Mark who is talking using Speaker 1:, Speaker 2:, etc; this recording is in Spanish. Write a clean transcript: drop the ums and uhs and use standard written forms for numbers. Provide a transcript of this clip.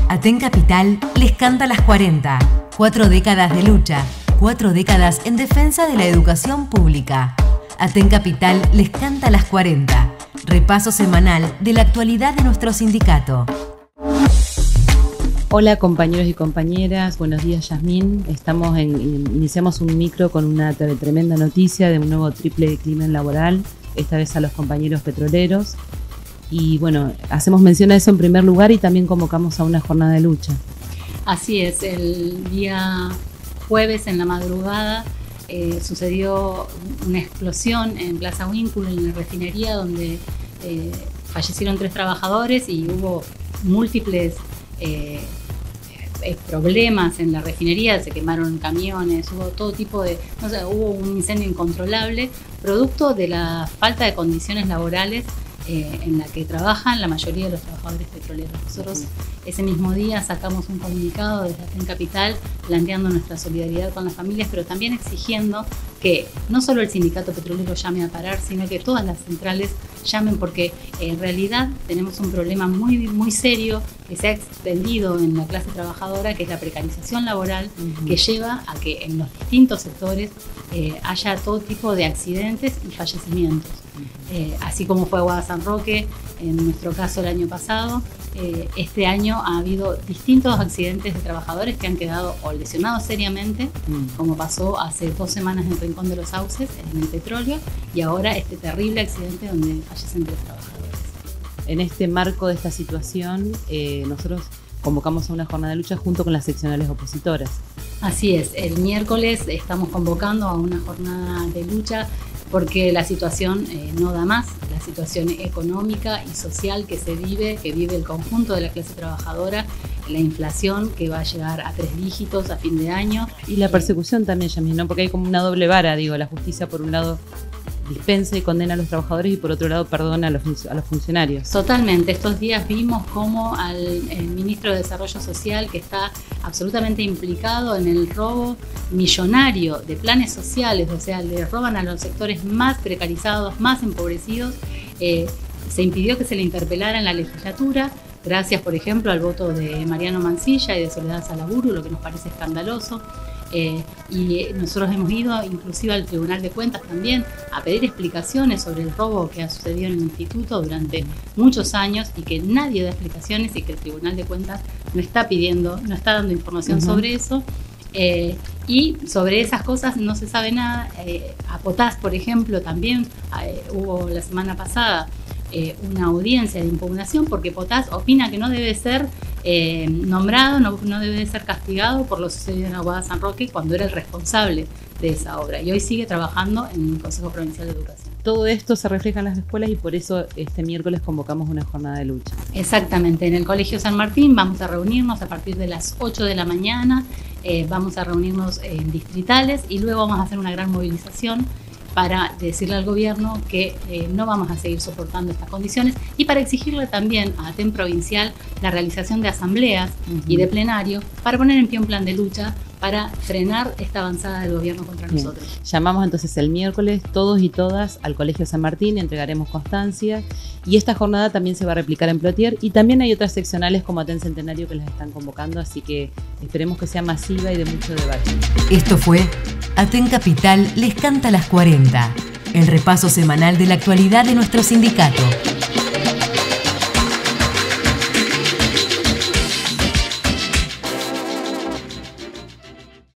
Speaker 1: Aten Capital les canta las 40. 4 décadas de lucha, 4 décadas en defensa de la educación pública. Aten Capital les canta las 40. Repaso semanal de la actualidad de nuestro sindicato.
Speaker 2: Hola compañeros y compañeras, buenos días Yasmín. Iniciamos un micro con una tremenda noticia de un nuevo triple crimen laboral, esta vez a los compañeros petroleros. Y bueno, hacemos mención a eso en primer lugar y también convocamos a una jornada de lucha.
Speaker 3: Así es, el día jueves en la madrugada sucedió una explosión en Plaza Winkle, en la refinería, donde fallecieron 3 trabajadores y hubo múltiples problemas en la refinería, se quemaron camiones, hubo todo tipo de, hubo un incendio incontrolable, producto de la falta de condiciones laborales en la que trabajan la mayoría de los trabajadores petroleros. Nosotros ese mismo día sacamos un comunicado desde Aten Capital planteando nuestra solidaridad con las familias, pero también exigiendo que no solo el sindicato petrolero llame a parar, sino que todas las centrales llamen, porque en realidad tenemos un problema muy serio que se ha extendido en la clase trabajadora, que es la precarización laboral, que lleva a que en los distintos sectores haya todo tipo de accidentes y fallecimientos. Así como fue Aguada San Roque en nuestro caso el año pasado, este año ha habido distintos accidentes de trabajadores que han quedado o lesionados seriamente, como pasó hace 2 semanas en Rincón de los Sauces, en el petróleo, y ahora este terrible accidente donde fallecen 3 trabajadores.
Speaker 2: En este marco de esta situación, nosotros convocamos a una jornada de lucha junto con las seccionales opositoras.
Speaker 3: Así es, el miércoles estamos convocando a una jornada de lucha porque la situación no da más, la situación económica y social que vive el conjunto de la clase trabajadora, la inflación que va a llegar a 3 dígitos a fin de año.
Speaker 2: Y la persecución también, Yasmín, ¿no? Porque hay como una doble vara, digo, la justicia por un lado dispensa y condena a los trabajadores y por otro lado perdona a los funcionarios.
Speaker 3: Totalmente. Estos días vimos cómo el ministro de Desarrollo Social, que está absolutamente implicado en el robo millonario de planes sociales, o sea, le roban a los sectores más precarizados, más empobrecidos, se impidió que se le interpelara en la legislatura, gracias, por ejemplo, al voto de Mariano Mansilla y de Soledad Salaburu, lo que nos parece escandaloso. Y nosotros hemos ido inclusive al Tribunal de Cuentas también a pedir explicaciones sobre el robo que ha sucedido en el instituto durante muchos años y que nadie da explicaciones y que el Tribunal de Cuentas no está dando información sobre eso. Y sobre esas cosas no se sabe nada. A Potás, por ejemplo, también hubo la semana pasada una audiencia de impugnación porque Potás opina que no debe ser nombrado, no debe ser castigado por lo sucedido en Aguada San Roque cuando era el responsable de esa obra y hoy sigue trabajando en el Consejo Provincial de Educación.
Speaker 2: Todo esto se refleja en las escuelas y por eso este miércoles convocamos una jornada de lucha.
Speaker 3: Exactamente, en el Colegio San Martín vamos a reunirnos a partir de las 8 de la mañana, vamos a reunirnos en distritales y luego vamos a hacer una gran movilización para decirle al gobierno que no vamos a seguir soportando estas condiciones y para exigirle también a Aten Provincial la realización de asambleas y de plenario para poner en pie un plan de lucha para frenar esta avanzada del gobierno contra nosotros.
Speaker 2: Llamamos entonces el miércoles todos y todas al Colegio San Martín, entregaremos constancia y esta jornada también se va a replicar en Plotier y también hay otras seccionales como Aten Centenario que las están convocando, así que esperemos que sea masiva y de mucho debate.
Speaker 1: Esto fue Aten Capital les canta las 40, el repaso semanal de la actualidad de nuestro sindicato.